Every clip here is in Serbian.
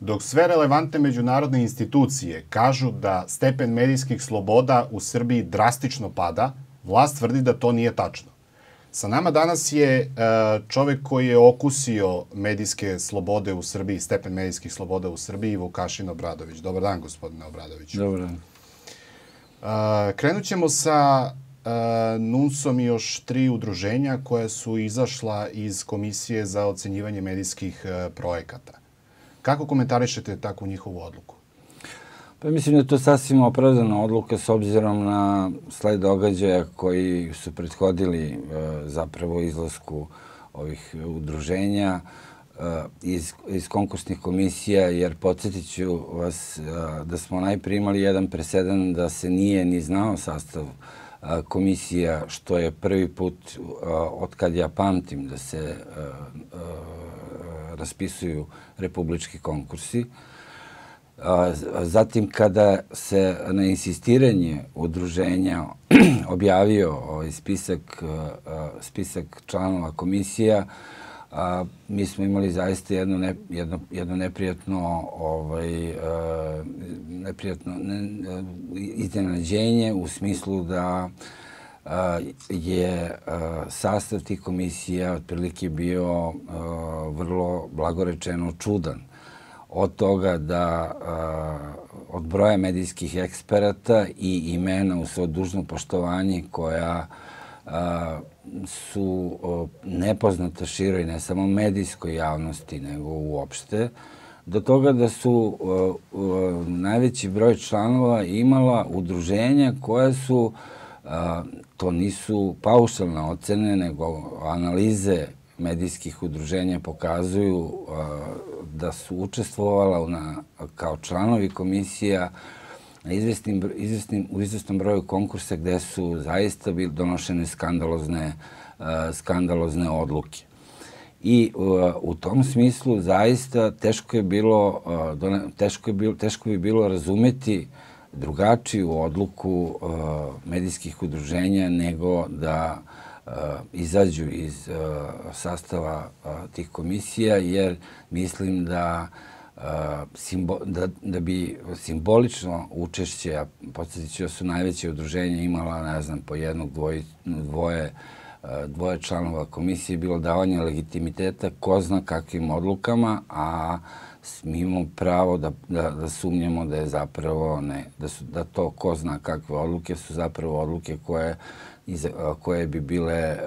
Dok sve relevantne međunarodne institucije kažu da stepen medijskih sloboda u Srbiji drastično pada, vlast tvrdi da to nije tačno. Sa nama danas je čovek koji je okusio medijske slobode u Srbiji, stepen medijskih sloboda u Srbiji, Vukašin Obradović. Dobar dan, gospodine Obradoviću. Dobar dan. Krenut ćemo sa NUNS-om i još 3 udruženja koja su izašla iz Komisije za ocenjivanje medijskih projekata. Kako komentarišete takvu njihovu odluku? Pa mislim da je to sasvim opravdana odluka s obzirom na sled događaja koji su prethodili zapravo izlasku ovih udruženja iz konkursnih komisija, jer podsjetit ću vas da smo najprije imali jedan presedan da se nije ni znao sastav komisija, što je prvi put od kad ja pamtim da se raspisuju republički konkursi. Zatim, kada se na insistiranje udruženja objavio spisak članova komisija, mi smo imali zaista jedno neprijatno iznenađenje u smislu da je sastav tih komisija otprilike bio vrlo blagorečeno čudan. Od toga da od broja medijskih eksperata i imena u svo dužno poštovanje koja su nepoznata široj ne samo medijskoj javnosti nego uopšte, do toga da su najveći broj članova imala udruženja koja su, to nisu paušalne ocene, nego analize medijskih udruženja pokazuju da su učestvovala kao članovi komisija u izvesnom broju konkursa gde su zaista donošene skandalozne odluke. I u tom smislu zaista teško bi bilo razumeti drugačiju odluku medijskih udruženja nego da izađu iz sastava tih komisija, jer mislim da bi simbolično učešće, a podsjetit ću da su najveće udruženja imala, ne znam, po jednog, dvoje članova komisije, bilo davanje legitimiteta ko zna kakvim odlukama, a mi imamo pravo da sumnjamo da je zapravo da to ko zna kakve odluke su zapravo odluke koje bi bile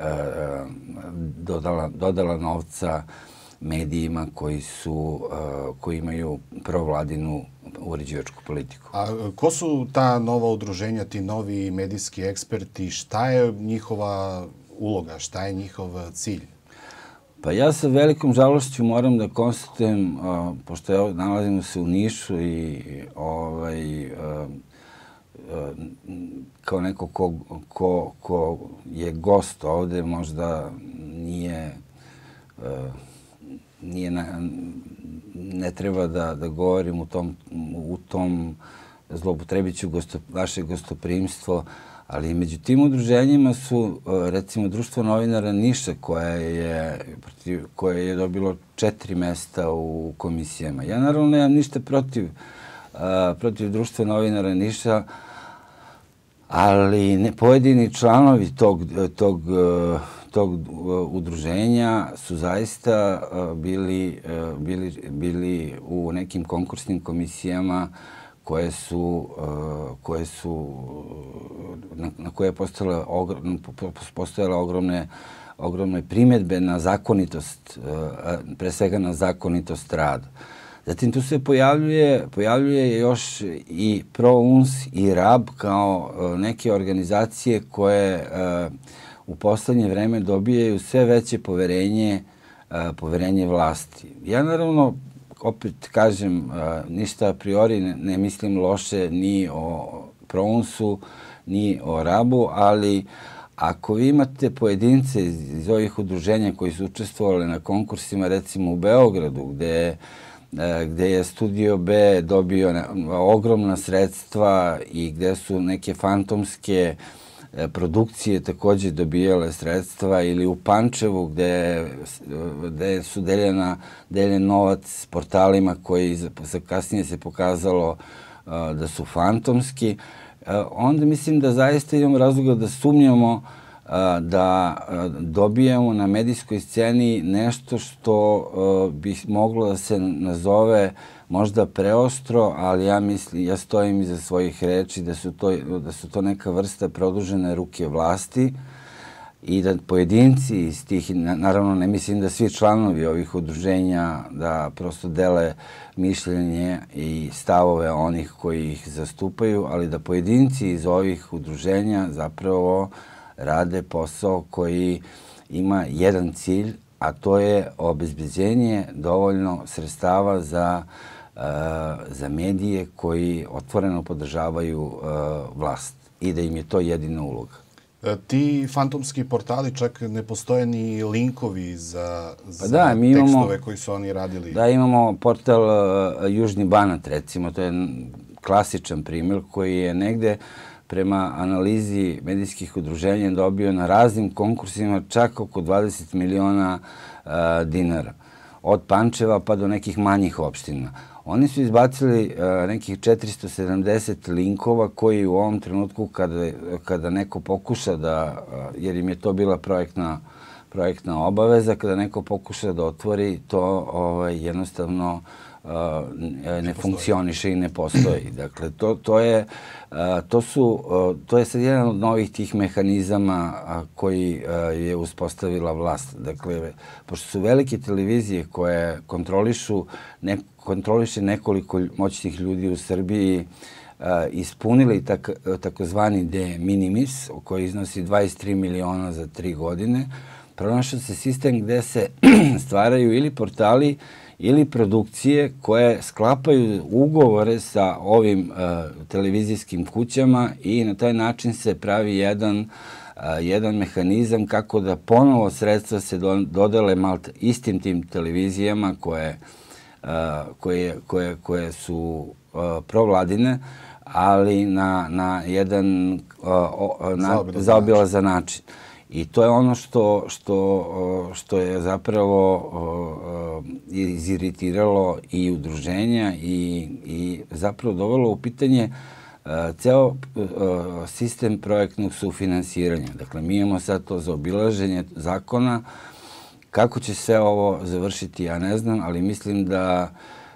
dodala novca medijima koji imaju provladinu uređivačku politiku. A ko su ta nova udruženja, ti novi medijski eksperti? Šta je njihova uloga? Šta je njihov cilj? Pa ja sa velikom žalošću moram da konstatujem, pošto nalazimo se u Nišu i kao neko ko je gost ovde, možda ne treba da govorim u tom, zloupotrebit ću vaše gostoprimstvo, ali među tim udruženjima su, recimo, Društvo novinara Niša, koje je dobilo 4 mesta u komisijama. Ja naravno nemam ništa protiv Društva novinara Niša, ali pojedini članovi tog udruženja su zaista bili u nekim konkursnim komisijama na koje je postojala ogromne primjedbe na zakonitost, pre svega na zakonitost rada. Zatim tu se pojavljuje još i ProUNS i RAB kao neke organizacije koje u poslednje vreme dobijaju sve veće poverenje vlasti. Ja naravno, opet kažem, ništa a priori ne mislim loše ni o ProUNS-u, ni o RAB-u, ali ako vi imate pojedince iz ovih udruženja koji su učestvovali na konkursima, recimo u Beogradu, gde je Studio B dobio ogromna sredstva i gde su neke fantomske produkcije takođe dobijale sredstva, ili u Pančevu gde su deljen novac portalima koji kasnije se pokazalo da su fantomski, onda mislim da zaista imamo razloga da sumnjamo da dobijamo na medijskoj sceni nešto što bi moglo da se nazove možda preostro, ali ja stojim iza svojih reči da su to neka vrsta produžene ruke vlasti i da pojedinci iz tih, naravno ne mislim da svi članovi ovih udruženja da prosto dele mišljenje i stavove onih koji ih zastupaju, ali da pojedinci iz ovih udruženja zapravo rade posao koji ima jedan cilj, a to je obezbeđenje dovoljno sredstava za medije koji otvoreno podržavaju vlast i da im je to jedina uloga. Ti fantomski portali, čak ne postoje ni linkovi za tekstove koji su oni radili. Da, imamo portal Južni Banat, recimo, to je klasičan primjer koji je negde prema analizi medijskih udruženja dobio na raznim konkursima čak oko 20 miliona dinara. Od Pančeva pa do nekih manjih opština. Oni su izbacili nekih 470 linkova koji u ovom trenutku kada neko pokuša da, jer im je to bila projektna obaveza, kada neko pokuša da otvori, to jednostavno ne funkcioniše i ne postoji. Dakle, to je sad jedan od novih tih mehanizama koji je uspostavila vlast. Dakle, pošto su velike televizije koje kontroliše nekoliko moćnih ljudi u Srbiji, ispunili takozvani de minimis, koji iznosi 23 miliona za 3 godine, pronašao se sistem gde se stvaraju ili portali ili produkcije koje sklapaju ugovore sa ovim televizijskim kućama i na taj način se pravi jedan mehanizam kako da ponovo sredstva se dodele istim tim televizijama koje su provladine, ali na jedan zaobilazan način. I to je ono što je zapravo iziritiralo i udruženja i zapravo dovelo u pitanje ceo sistem projektnog sufinansiranja. Dakle, mi imamo sad to zaobilaženje zakona. Kako će sve ovo završiti, ja ne znam, ali mislim da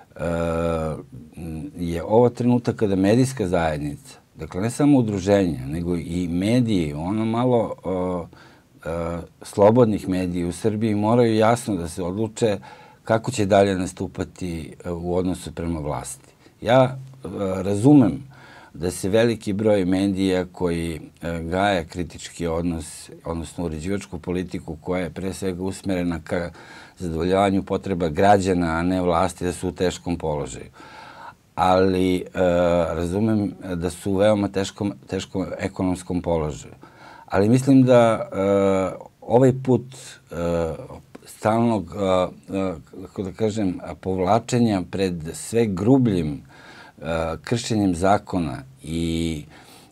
je ovo trenutak kada medijska zajednica, dakle, ne samo udruženja, nego i mediji, ono malo slobodnih medija u Srbiji moraju jasno da se odluče kako će dalje nastupati u odnosu prema vlasti. Ja razumem da se veliki broj medija koji gaje kritički odnos, odnosno uređivačku politiku koja je pre svega usmerena ka zadovoljavanju potreba građana, a ne vlasti, da su u teškom položaju. Ali razumem da su u veoma teškom ekonomskom položaju. Ali mislim da ovaj put stalnog, kako da kažem, povlačenja pred sve grubljim kršenjem zakona i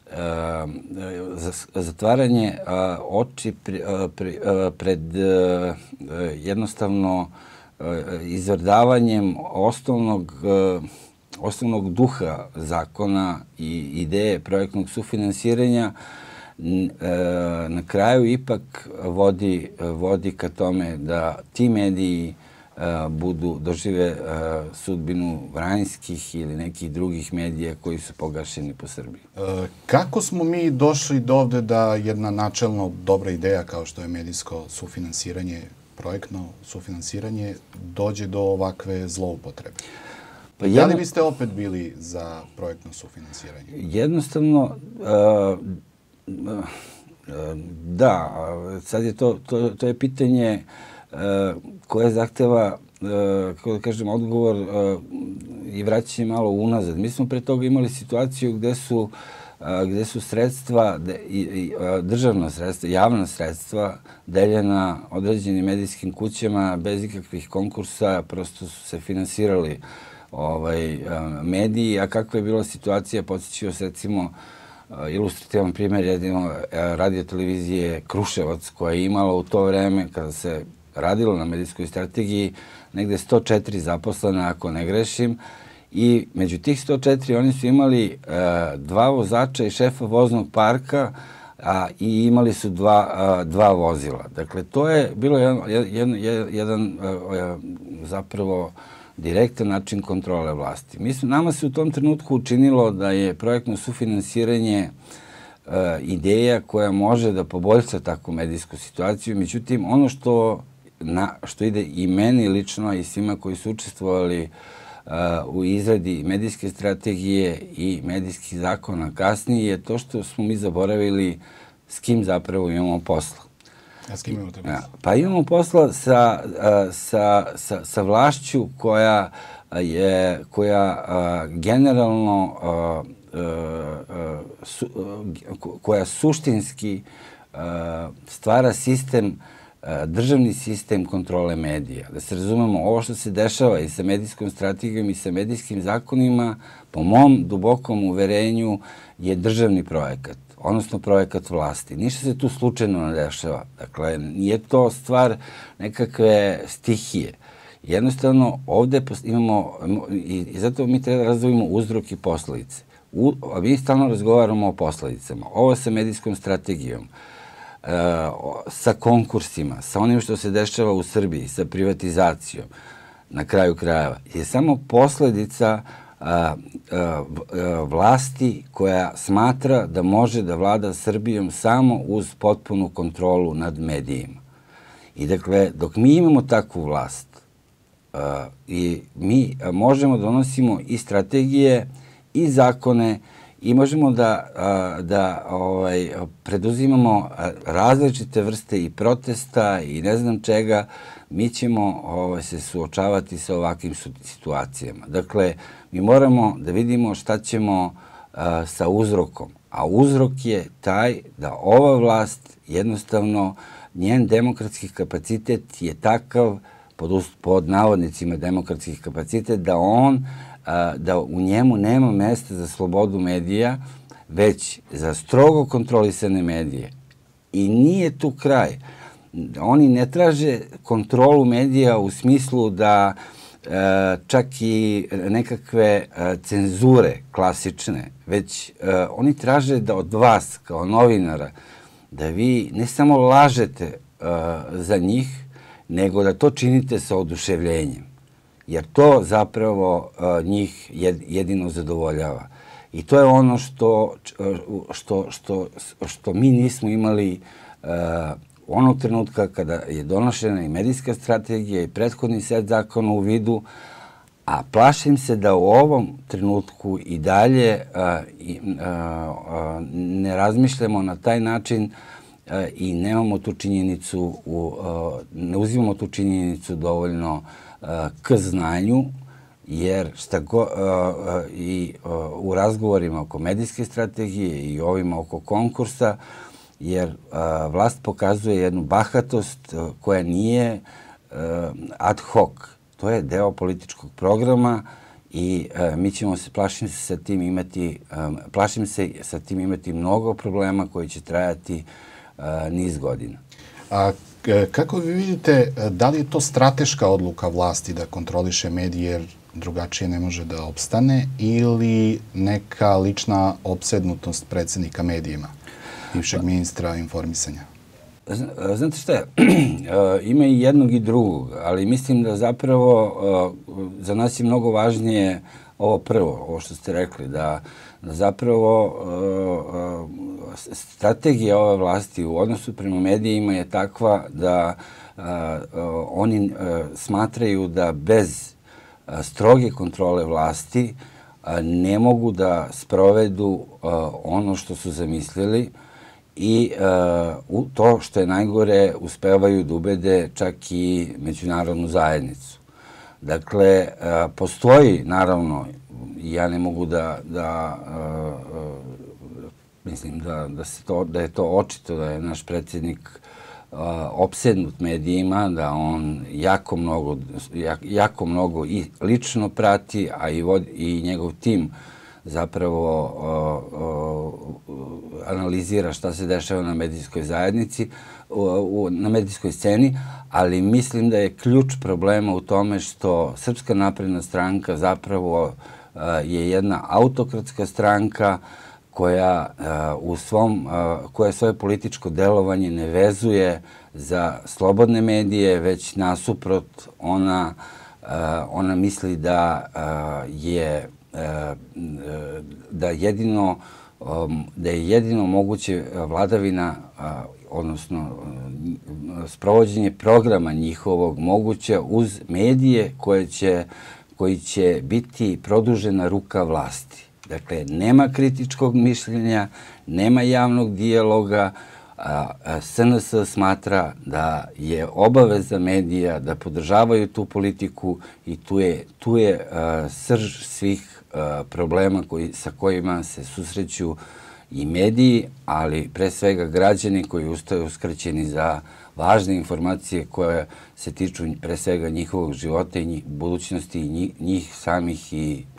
zatvaranje oči pred jednostavno izvrdavanjem osnovnog duha zakona i ideje projektnog sufinansiranja, na kraju ipak vodi ka tome da ti mediji dožive sudbinu vranjskih ili nekih drugih medija koji su pogašeni po Srbiji. Kako smo mi došli do ovde da jedna načelno dobra ideja kao što je medijsko sufinansiranje, projektno sufinansiranje, dođe do ovakve zloupotrebe? Da li biste opet bili za projektno sufinansiranje? Jednostavno, da, sad je to je pitanje koje zahteva, kako da kažem, odgovor i vraćanje malo unazad. Mi smo pre toga imali situaciju gde su sredstva, državna sredstva, javna sredstva deljena određenim medijskim kućama bez ikakvih konkursa, prosto su se finansirali mediji, a kakva je bila situacija, podsjećao se recimo ilustrativan primjer jedino radiotelevizije Kruševac, koja je imala u to vreme, kada se radilo na medijskoj strategiji, negde 104 zaposlena, ako ne grešim, i među tih 104 oni su imali 2 vozača i šefa voznog parka, i imali su dva vozila. Dakle, to je bilo jedan zapravo direktan način kontrole vlasti. Nama se u tom trenutku učinilo da je projektno sufinansiranje ideja koja može da poboljša takvu medijsku situaciju. Međutim, ono što ide i meni lično i svima koji su učestvovali u izradi medijske strategije i medijskih zakona kasnije je to što smo mi zaboravili s kim zapravo imamo posla. A s kim imamo posla? Pa imamo posla sa vlašću koja generalno koja suštinski stvara sistem, državni sistem kontrole medija. Da se razumemo, ovo što se dešava i sa medijskom strategijom i sa medijskim zakonima, po mom dubokom uverenju, je državni projekat, odnosno projekat vlasti. Ništa se tu slučajno ne dešava. Dakle, nije to stvar nekakve stihije. Jednostavno, ovde imamo, i zato mi treba da razdvojimo uzrok i posledice. Mi stalno razgovaramo o posledicama. Ovo sa medijskom strategijom, sa konkursima, sa onim što se dešava u Srbiji, sa privatizacijom, na kraju krajeva, je samo posledica vlasti koja smatra da može da vlada Srbijom samo uz potpunu kontrolu nad medijima. I dakle, dok mi imamo takvu vlast i mi možemo da donosimo i strategije i zakone i možemo da preduzimamo različite vrste i protesta i ne znam čega, mi ćemo se suočavati sa ovakvim situacijama. Dakle, mi moramo da vidimo šta ćemo sa uzrokom. A uzrok je taj da ova vlast jednostavno, njen demokratski kapacitet je takav, pod navodnicima demokratski kapacitet, da u njemu nema mesta za slobodu medija, već za strogo kontrolisane medije. I nije tu kraj. Oni ne traže kontrolu medija u smislu da čak i nekakve cenzure klasične, već oni traže da od vas, kao novinara, da vi ne samo lažete za njih, nego da to činite sa oduševljenjem. Jer to zapravo njih jedino zadovoljava. I to je ono što mi nismo imali onog trenutka kada je donošena i medijska strategija i prethodni set zakona u vidu, a plašim se da u ovom trenutku i dalje ne razmišljamo na taj način i nemamo tu činjenicu, ne uzimamo tu činjenicu dovoljno k znanju, jer i u razgovorima oko medijske strategije i ovima oko konkursa, jer vlast pokazuje jednu bahatost koja nije ad hoc. To je deo političkog programa i mi ćemo se, plašim se sa tim imati mnogo problema koji će trajati niz godina. A kako vi vidite, da li je to strateška odluka vlasti da kontroliše medije jer drugačije ne može da opstane, ili neka lična opsednutost predsednika medijima, bivšeg ministra informisanja? Znate šta je, ima i jednog i drugog, ali mislim da zapravo za nas je mnogo važnije ovo prvo, ovo što ste rekli, da zapravo strategija ove vlasti u odnosu prema medijima je takva da oni smatraju da bez stroge kontrole vlasti ne mogu da sprovedu ono što su zamislili i to što je najgore uspevaju da ubede čak i međunarodnu zajednicu. Dakle, postoji, naravno, ja ne mogu mislim da je to očito da je naš predsjednik opsednut medijima, da on jako mnogo i lično prati, a i njegov tim zapravo analizira šta se dešava na medijskoj zajednici, na medijskoj sceni, ali mislim da je ključ problema u tome što Srpska napredna stranka zapravo je jedna autokratska stranka koja koja svoje političko delovanje ne vezuje za slobodne medije, već nasuprot ona misli da je jedino moguće vladavina, odnosno sprovođenje programa njihovog moguće uz medije koji će biti produžena ruka vlasti. Dakle, nema kritičkog mišljenja, nema javnog dijaloga. SNS smatra da je obaveza medija da podržavaju tu politiku i tu je srž svih problema sa kojima se susreću i mediji, ali pre svega građani koji ustaju uskraćeni za važne informacije koje se tiču pre svega njihovog života i budućnosti i njih samih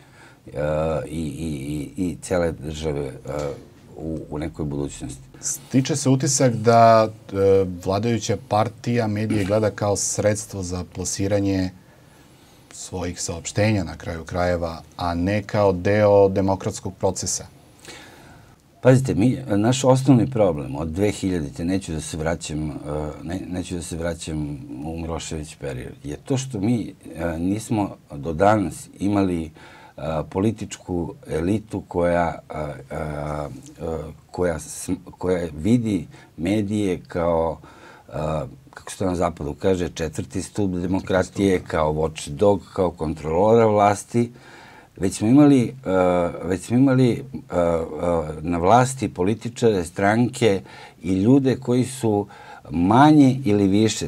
i cele države u nekoj budućnosti. Stiče se utisak da vladajuća partija medije gleda kao sredstvo za plasiranje svojih saopštenja na kraju krajeva, a ne kao deo demokratskog procesa. Pazite, naš osnovni problem od 2000-te, neću da se vraćam u Milošević period, je to što mi nismo do danas imali političku elitu koja vidi medije kao, kako se to na zapadu kaže, četvrti stup demokratije, kao watchdog, kao kontrolora vlasti, već smo imali na vlasti političare, stranke i ljude koji su manje ili više,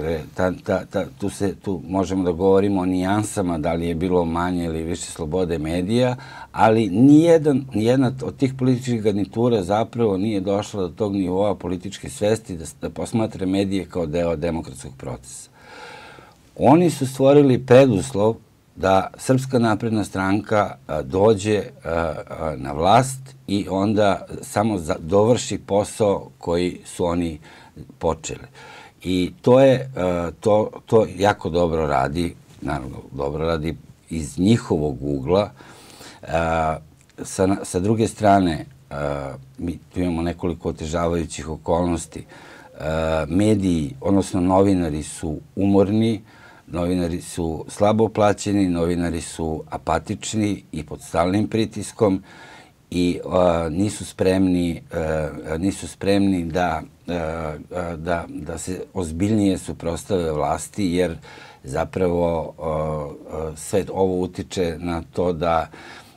tu možemo da govorimo o nijansama da li je bilo manje ili više slobode medija, ali nijedna od tih političkih garnitura zapravo nije došla do tog nivoa političke svesti da posmatra medije kao deo demokratskog procesa. Oni su stvorili preduslov da Srpska napredna stranka dođe na vlast i onda samo dovrši posao koji su oni počeli. I to jako dobro radi, naravno dobro radi iz njihovog ugla. Sa druge strane, mi tu imamo nekoliko otežavajućih okolnosti. Mediji, odnosno novinari su umorni, novinari su slabo plaćeni, novinari su apatični i pod stalnim pritiskom i nisu spremni da se ozbiljnije suprotstave vlasti, jer zapravo sve ovo utiče na to da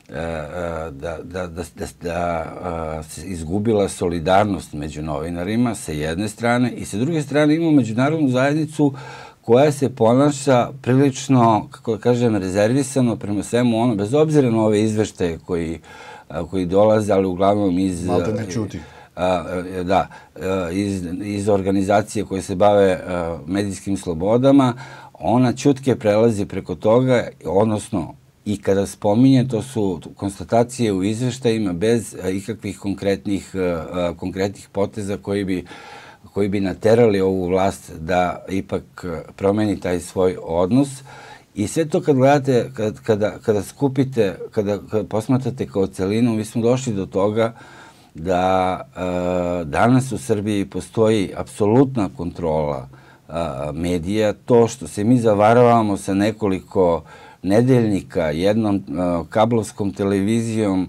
se izgubila solidarnost među novinarima sa jedne strane i sa druge strane imamo međunarodnu zajednicu koja se ponaša prilično, kako da kažem, rezervisano prema svemu ono, bez obzira na ove izveštaje koji dolaze, ali uglavnom iz... Malte ne čuti. Da, iz organizacije koje se bave medijskim slobodama, ona ćutke prelazi preko toga, odnosno i kada spominje, to su konstatacije u izveštajima bez ikakvih konkretnih poteza koji bi naterali ovu vlast da ipak promeni taj svoj odnos. I sve to kad gledate, kada skupite, kada posmatrate kao celinu, mi smo došli do toga da danas u Srbiji postoji apsolutna kontrola medija. To što se mi zavaravamo sa nekoliko nedeljnika, jednom kablovskom televizijom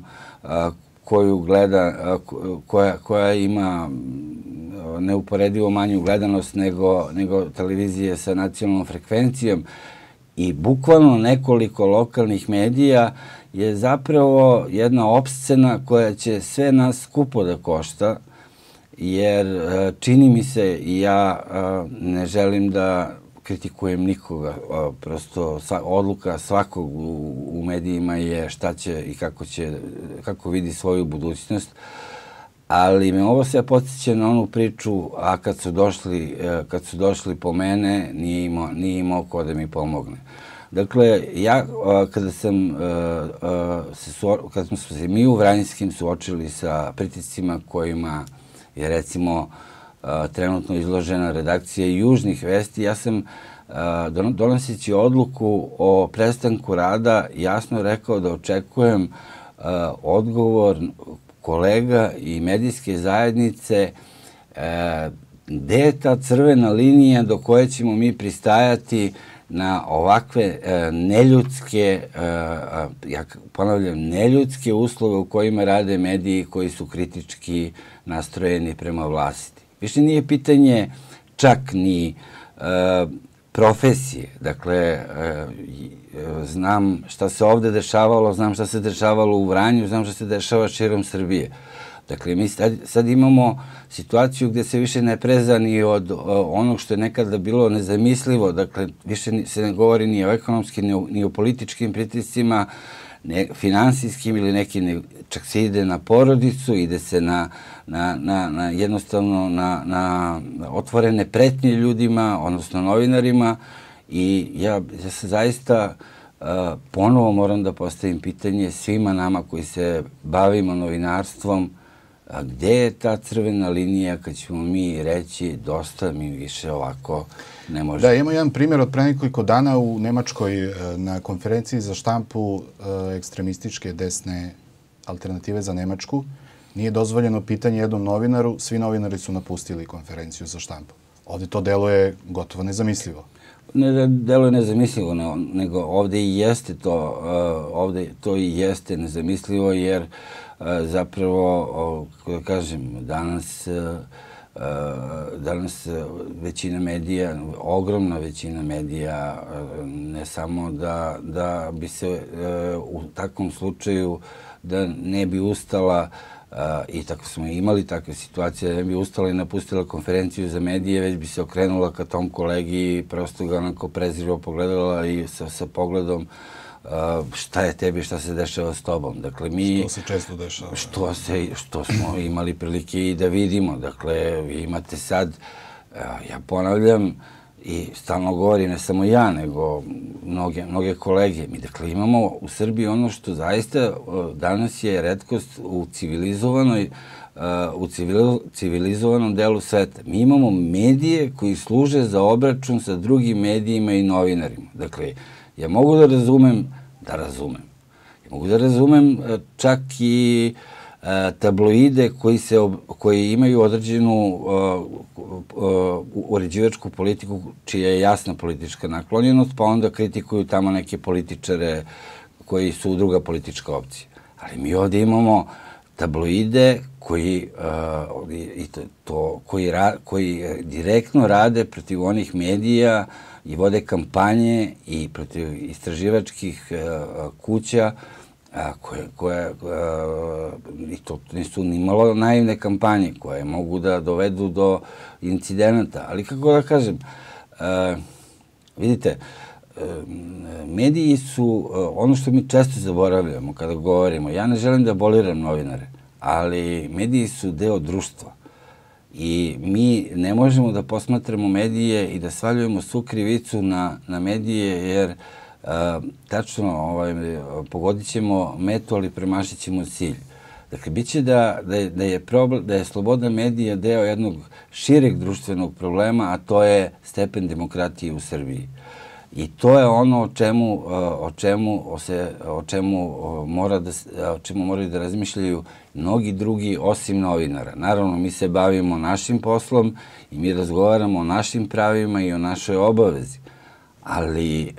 koja ima neuporedivo manju gledanost nego televizije sa nacionalnom frekvencijom i bukvalno nekoliko lokalnih medija je zapravo jedna opscena koja će sve nas skupo da košta, jer čini mi se, i ja ne želim da kritikujem nikoga, prosto odluka svakog u medijima je šta će i kako vidi svoju budućnost, ali me ovo sve podsjeća na onu priču, a kad su došli po mene, nije imao ko da mi pomogne. Dakle, ja, kada smo se mi u Vranjskim suočili sa pritiscima kojima je, recimo, trenutno izložena redakcija Južnih vesti, ja sam, donoseći odluku o prestanku rada, jasno rekao da očekujem odgovor kolega i medijske zajednice gde je ta crvena linija do koje ćemo mi pristajati na ovakve neljudske, ja ponavljam, neljudske uslove u kojima rade mediji koji su kritički nastrojeni prema vlasti. Više nije pitanje čak ni profesije. Dakle, znam šta se ovde dešavalo, znam šta se dešavalo u Vranju, znam šta se dešava širom Srbije. Dakle, mi sad imamo situaciju gde se više ne preza ni od onog što je nekada bilo nezamislivo. Dakle, više se ne govori ni o ekonomskim, ni o političkim pritiscima, finansijskim ili nekim, čak se ide na porodicu, ide se jednostavno na otvorene pretnje ljudima, odnosno novinarima, i ja se zaista ponovo moram da postavim pitanje svima nama koji se bavimo novinarstvom, a gde je ta crvena linija kad ćemo mi reći dosta, mi više ovako ne možemo. Da, imamo jedan primjer od pre nekoliko dana u Nemačkoj na konferenciji za štampu ekstremističke desne alternative za Nemačku. Nije dozvoljeno pitanje jednom novinaru, svi novinari su napustili konferenciju za štampu. Ovde to deluje gotovo nezamislivo. Ne da deluje nezamislivo, nego ovde i jeste to, ovde to i jeste nezamislivo, jer zapravo, kako da kažem, danas većina medija, ogromna većina medija, ne samo da bi se u takvom slučaju da ne bi ustala, i tako smo imali takve situacije, da ne bi ustala i napustila konferenciju za medije, već bi se okrenula ka tom kolegi i prosto ga onako prezrivo pogledala i sa pogledom šta je tebi, šta se dešava s tobom. Dakle, mi... Što se često dešava. Što smo imali prilike i da vidimo. Dakle, vi imate sad, ja ponavljam i stalno govorim, ne samo ja, nego mnoge kolege. Mi, dakle, imamo u Srbiji ono što zaista danas je retkost u civilizovanom delu sveta. Mi imamo medije koji služe za obračun sa drugim medijima i novinarima. Dakle, ja mogu da razumem, Ja mogu da razumem čak i tabloide koji imaju određenu uređivačku politiku, čija je jasna politička naklonjenost, pa onda kritikuju tamo neke političare koji su druga politička opcija. Ali mi ovde imamo tabloide koji direktno rade protiv onih medija i vode kampanje i protiv istraživačkih kuća i to nisu ni malo naivne kampanje koje mogu da dovedu do incidenata. Ali kako da kažem, vidite, mediji su ono što mi često zaboravljamo kada govorimo. Ja ne želim da aboliram novinare, ali mediji su deo društva. I mi ne možemo da posmatramo medije i da svaljujemo svu krivicu na medije, jer tačno pogodit ćemo metu, ali premašit ćemo cilj. Dakle, bit će da je sloboda medija deo jednog šireg društvenog problema, a to je stepen demokratije u Srbiji. I to je ono o čemu moraju da razmišljaju mnogi drugi osim novinara. Naravno, mi se bavimo našim poslom i mi razgovaramo o našim pravima i o našoj obavezi. Ali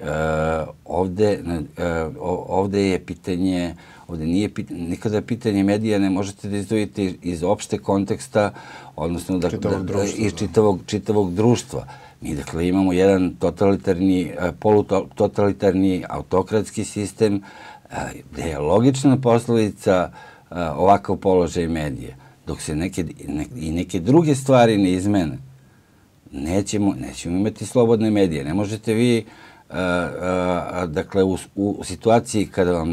ovde je pitanje, nikada pitanje medija ne možete da izdvojite iz opšte konteksta, odnosno iz čitavog društva. Mi, dakle, imamo jedan polutotalitarni autokratski sistem gde je logična posledica ovakav položaj medija. Dok se neke druge stvari ne izmene, nećemo imati slobodne medije. Ne možete vi, dakle, u situaciji kada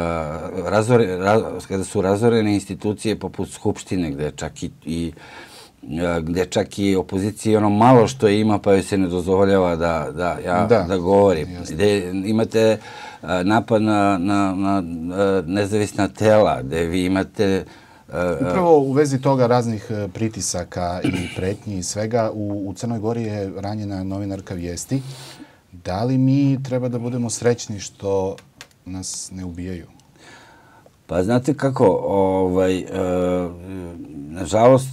su razorene institucije poput Skupštine, gde čak i gde čak i opozicija ono malo što ima pa joj se ne dozvoljava da govori. Gde imate napad na nezavisna tela, gde vi imate... Upravo u vezi toga raznih pritisaka i pretnji i svega, u Crnoj Gori je ranjena novinarka Vijesti. Da li mi treba da budemo srećni što nas ne ubijaju? Pa znate kako, nažalost,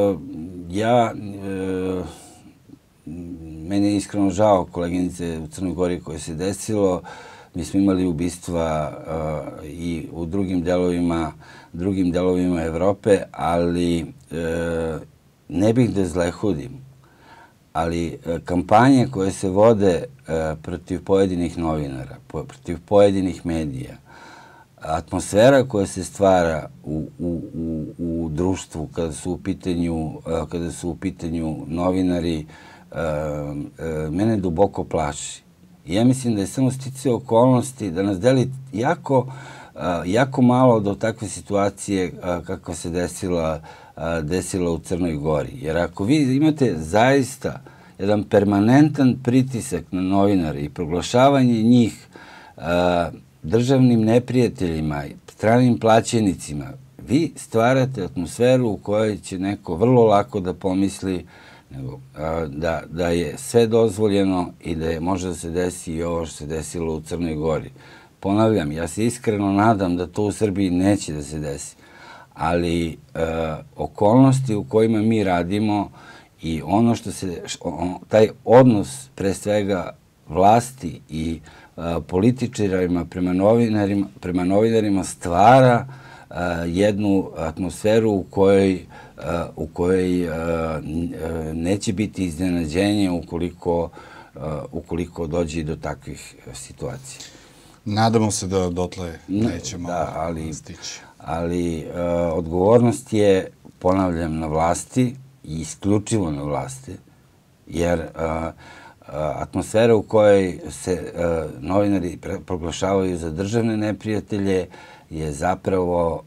meni je iskreno žao koleginice u Crnoj Gori koje se desilo. Mi smo imali ubistva i u drugim delovima Evrope, ali ne bih da zlehudim. Ali kampanje koje se vode protiv pojedinih novinara, protiv pojedinih medija, atmosfera koja se stvara u društvu kada su u pitanju novinari, mene duboko plaši. Ja mislim da je samo sticaj okolnosti da nas deli jako malo do takve situacije kakva se desila u Crnoj Gori. Jer ako vi imate zaista jedan permanentan pritisak na novinare i proglašavanje njih državnim neprijateljima, stranim plaćenicima, vi stvarate atmosferu u kojoj će neko vrlo lako da pomisli da je sve dozvoljeno i da može da se desi i ovo što se desilo u Crnoj Gori. Ponavljam, ja se iskreno nadam da to u Srbiji neće da se desi, ali okolnosti u kojima mi radimo i ono što se, taj odnos pre svega vlasti i političarima prema novinarima stvara jednu atmosferu u kojoj neće biti iznenađenje ukoliko dođe do takvih situacija. Nadamo se da dotle nećemo stići. Ali odgovornost je, ponavljam, na vlasti i isključivo na vlasti, jer atmosfera u kojoj se novinari proglašavaju za državne neprijatelje je zapravo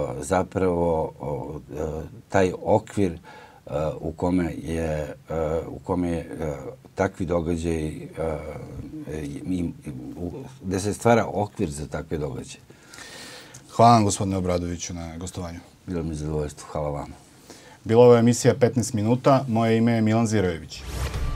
taj okvir u kome je takvi događaji, gde se stvara okvir za takve događaje. Hvala vam, gospodine Obradoviću, na gostovanju. Bilo mi zadovoljstvo. Hvala vam. Bila ovo emisija 15 minuta. Moje ime je Milan Zirojević.